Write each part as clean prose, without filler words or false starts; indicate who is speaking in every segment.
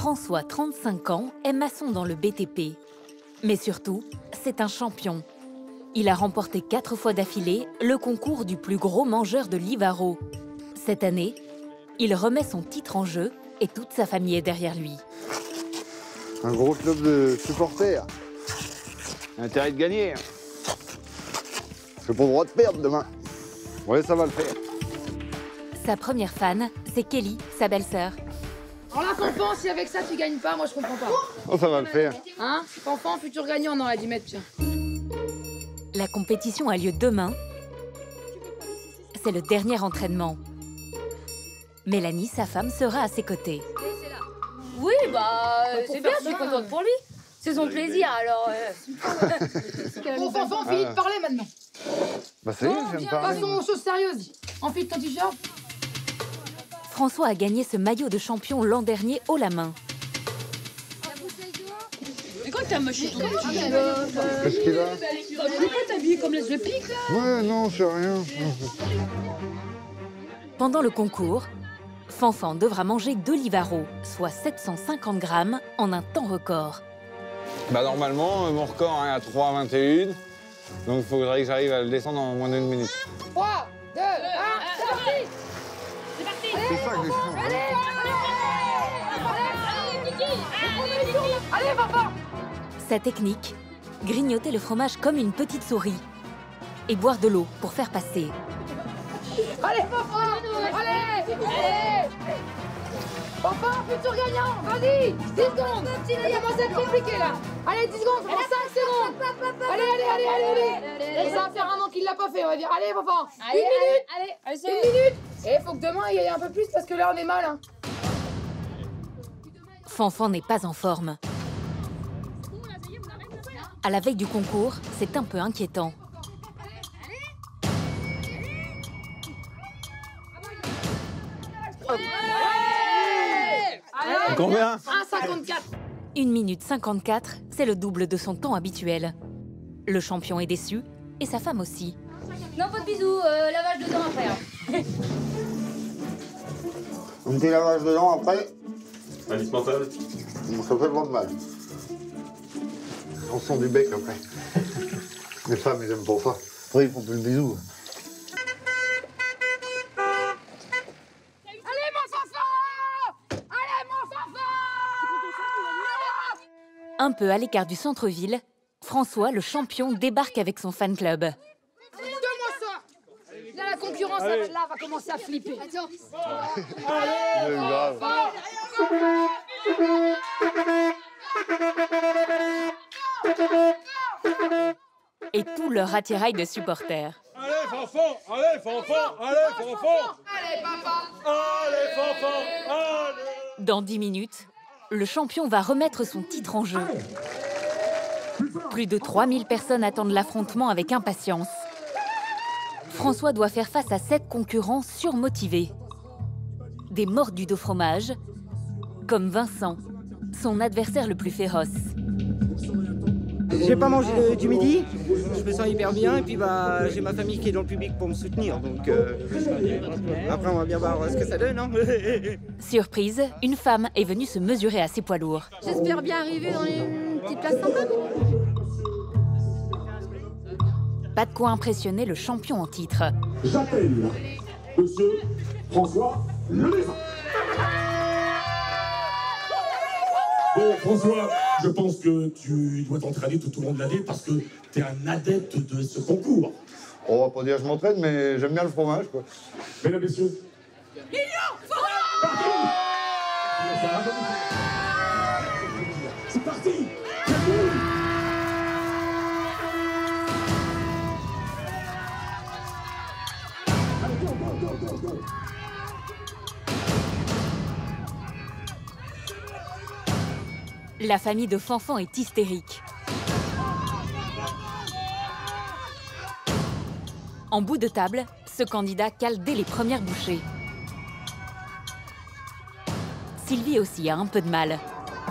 Speaker 1: François, 35 ans, est maçon dans le BTP. Mais surtout, c'est un champion. Il a remporté 4 fois d'affilée le concours du plus gros mangeur de Livaro. Cette année, il remet son titre en jeu et toute sa famille est derrière lui.
Speaker 2: Un gros club de supporters. Intérêt de gagner. J'ai pas le droit de perdre demain. Ouais, ça va le faire.
Speaker 1: Sa première fan, c'est Kelly, sa belle-sœur.
Speaker 3: Alors là, Fanfan, si avec ça tu gagnes pas, moi je comprends pas.
Speaker 2: Oh, ça va le faire.
Speaker 3: Hein? Fanfan, futur gagnant dans la 10 mètres, tiens.
Speaker 1: La compétition a lieu demain. C'est le dernier entraînement. Mélanie, sa femme, sera à ses côtés.
Speaker 4: Oui, c'est bien, je suis contente pour lui. C'est son plaisir, alors...
Speaker 3: Bon, Fanfan, finis de parler maintenant.
Speaker 2: Bah ça y est, j'aime pas.
Speaker 3: Passons aux choses sérieuses. Enfile ton t-shirt.
Speaker 1: François a gagné ce maillot de champion l'an dernier haut la main.
Speaker 4: Mais quand t'as moché ton
Speaker 2: Qu'est-ce qu'il a?
Speaker 4: Pourquoi t'es habillé comme les piques, là?
Speaker 2: Ouais, non, c'est rien.
Speaker 1: Pendant le concours, Fanfan devra manger 2 Livaro, soit 750 grammes, en un temps record.
Speaker 5: Bah normalement, mon record est à 3,21. Donc il faudrait que j'arrive à le descendre en moins d'1 minute.
Speaker 3: 3, 2, 1, c'est parti!
Speaker 2: C'est ça que j'ai fait.
Speaker 3: Allez, Fanfan!
Speaker 1: Sa technique, grignoter le fromage comme une petite souris et boire de l'eau pour faire passer.
Speaker 3: Allez, Fanfan! Allez! Allez! Fanfan, futur gagnant! Vas-y! 10 secondes! Ça commence à être compliqué, là! Allez, 10 secondes! 5 secondes! Allez! Et ça va faire un an qu'il l'a pas fait, on va dire. Allez, Fanfan! Une minute! Une minute! Et faut que demain, il y ait un peu plus, parce que là, on est mal, hein.
Speaker 1: Fanfan n'est pas en forme. À la veille du concours, c'est un peu inquiétant.
Speaker 5: Combien?
Speaker 3: 1,54!
Speaker 1: 1 minute 54, c'est le double de son temps habituel. Le champion est déçu, et sa femme aussi.
Speaker 4: Non, pas de bisous, lavage de dents après. Hein.
Speaker 2: Un petit lavage de dents après,
Speaker 6: Indispensable.
Speaker 2: ça fait pas de mal. On sent du bec après. Les femmes, ils aiment pour ça. Après, ils font plus le bisou.
Speaker 3: Allez, mon Fanfan! Allez, mon Fanfan!
Speaker 1: Un peu à l'écart du centre-ville, François, le champion, débarque avec son fan club.
Speaker 3: Donne-moi ça! Là, la concurrence, là, va commencer à flipper. Attends.
Speaker 2: C'est grave.
Speaker 1: Et tout leur attirail de supporters.
Speaker 6: Allez, Fanfan! Allez, Fanfan! Allez, Fanfan!
Speaker 3: Allez, papa!
Speaker 6: Allez, Fanfan! Allez!
Speaker 1: Dans 10 minutes, le champion va remettre son titre en jeu. Plus de 3000 personnes attendent l'affrontement avec impatience. François doit faire face à 7 concurrents surmotivés. Des mordus de fromage, comme Vincent, son adversaire le plus féroce.
Speaker 7: J'ai pas mangé du midi, je me sens hyper bien et puis j'ai ma famille qui est dans le public pour me soutenir, donc après on va bien voir ce que ça donne. Hein.
Speaker 1: Surprise, une femme est venue se mesurer à ses poids lourds.
Speaker 4: J'espère bien arriver dans une petite place sympa.
Speaker 1: Pas de quoi impressionner le champion en titre.
Speaker 6: J'appelle Monsieur François Lelézin. Bon, François, je pense que tu dois t'entraîner tout au long de l'année parce que tu es un adepte de ce concours.
Speaker 2: On va pas dire que je m'entraîne, mais j'aime bien le fromage, quoi.
Speaker 6: Mesdames, messieurs. C'est parti.
Speaker 1: La famille de Fanfan est hystérique. En bout de table, ce candidat cale dès les premières bouchées. Sylvie aussi a un peu de mal.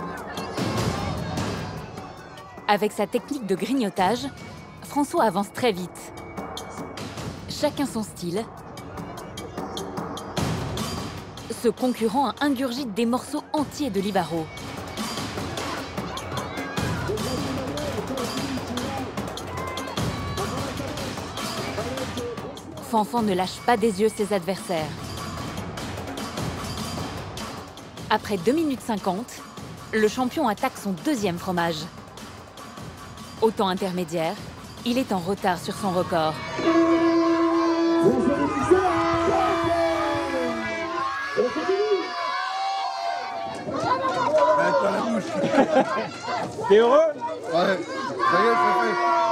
Speaker 1: Avec sa technique de grignotage, François avance très vite. Chacun son style. Ce concurrent ingurgite des morceaux entiers de Livaro. Fanfan ne lâche pas des yeux ses adversaires. Après 2 minutes 50, le champion attaque son deuxième fromage. Au temps intermédiaire, il est en retard sur son record.
Speaker 5: T'es heureux?
Speaker 2: Ouais, ça y est, c'est fait.